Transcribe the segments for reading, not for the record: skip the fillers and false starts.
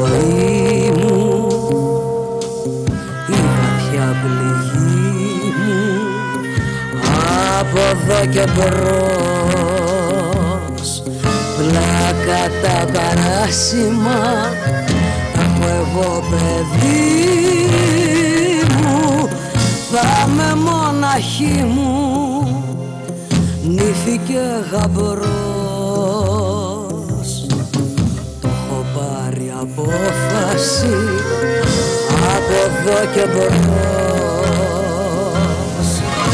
ζωή μου, η βαθιά πληγή μου, από εδώ και μπρος, πλάκα τα παράσημα, έχω εγώ παιδί μου, θα με μοναχή μου, νύφη και γαμπρός. Το έχω πάρει απόφαση, από εδώ και μπρος.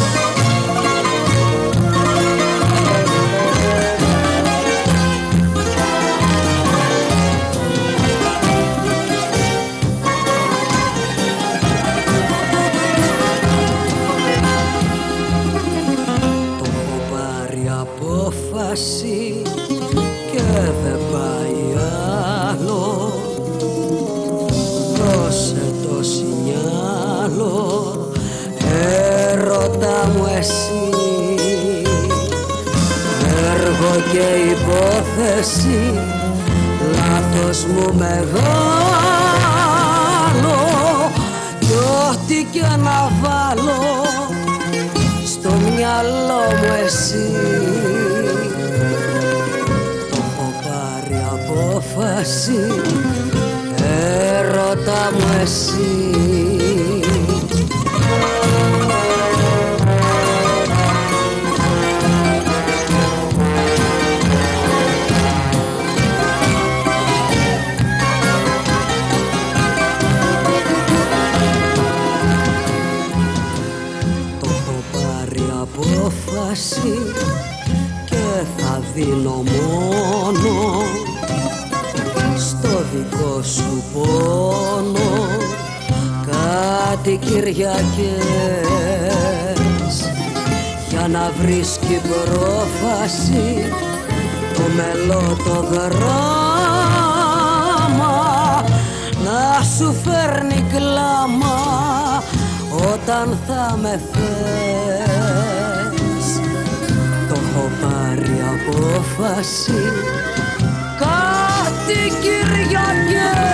Το έχω πάρει απόφαση και δεν πάει άλλο. Δώσε το σινιάλο, έρωτα μου εσύ, έργο και υπόθεση, λάθος μου μεγάλο, κι ό,τι και να βάλω στο μυαλό μου εσύ. Το έχω πάρει απόφαση, έρωτα μου εσύ. Το έχω πάρει απόφαση και θα δίνω μόνο στο δικό σου πόνο κάτι Κυριακές, για να βρίσκει πρόφαση το μελό το γράμμα, να σου φέρνει κλάμα όταν θα με θες. Το έχω πάρει απόφαση κάτι Κυριακές.